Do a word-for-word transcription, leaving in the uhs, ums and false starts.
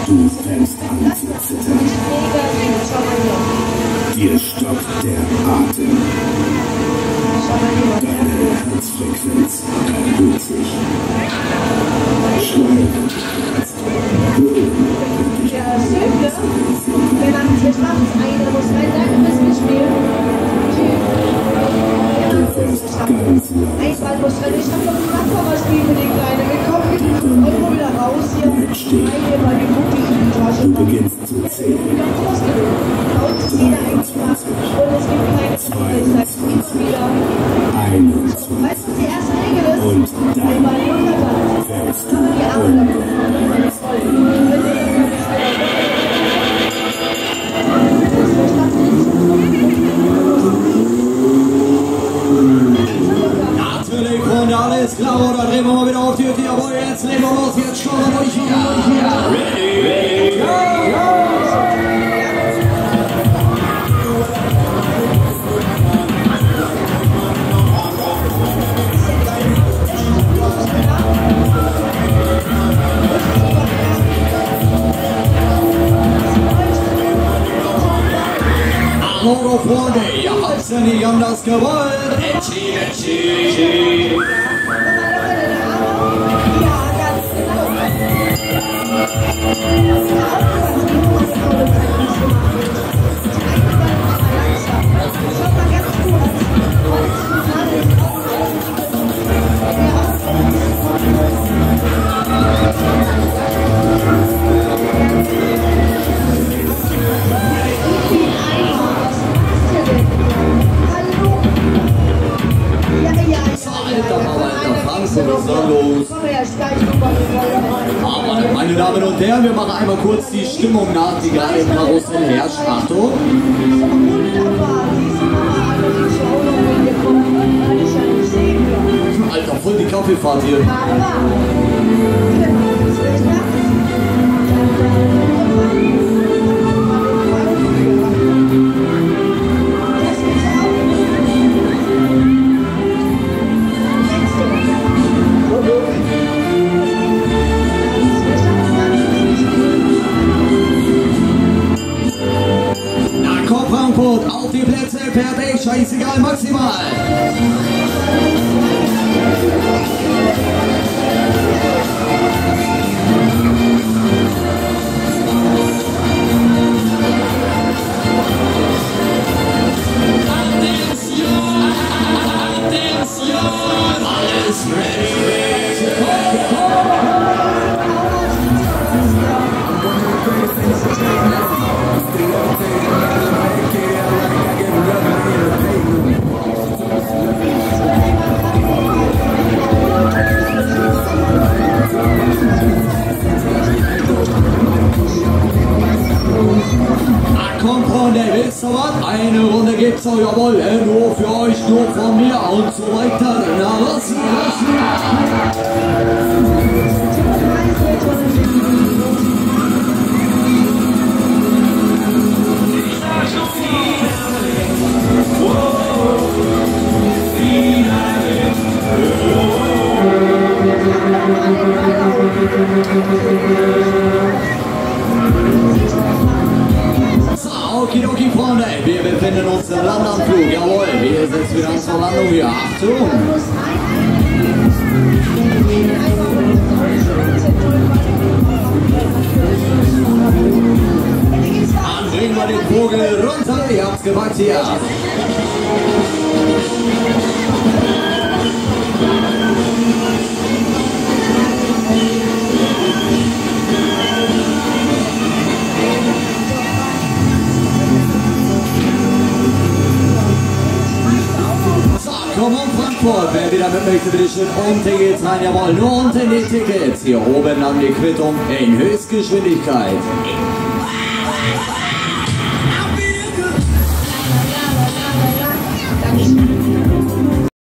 Du fängst an zu zittern. Dir stockt der Atem. Deine Herzfrequenz erhöht sich. Schleim kratzt. Höhlen und dich wenn man hier macht, einer muss rein sagen, du bist gespielt. Du fährst ganz langsam. Einmal muss rein, ich hab doch gesagt, Mama spielen, die Kleine, wir kommen und immer wieder raus hier. Einmal geguckt, die in die Tasche. Du beginnst zu zählen. dreiundzwanzig, und es gibt keine zweiundzwanzig, wieder. einundzwanzig. Weißt du, die erste Regel ist, Und dann einmal runter, fällst die Arme Natürlich, Freunde, alles klar, oder drehen wir mal wieder auf die Tür, jawohl, jetzt legen wir los, jetzt schauen wir durch hier. Ready, ready, go! Hallo Freunde, ihr habt's ja nicht anders gewollt. Etschi, Etschi. Aber meine Damen und Herren, wir machen einmal kurz die Stimmung nach, die gerade im Karussell herrscht. Achtung! Alter, voll die Kaffeefahrt hier. Auf die Plätze, fertig, scheißegal, maximal. Attention, Attention, alles ready, komm, Freunde, wisst ihr was? Eine Runde gibt's auch, jawohl, nur für euch, nur von mir und so weiter. Na, los, los, Okidoki, Freunde, wir befinden uns im Landanflug, jawohl, wir sind wieder zur Landung hier, Achtung! Dann bringen wir den Vogel runter, ihr habt's gewagt hier! Komm on Frankfurt, wer wieder mit möchte, bitte schön unten geht's rein, jawohl, nur unten die Tickets, hier oben dann die Quittung in Höchstgeschwindigkeit.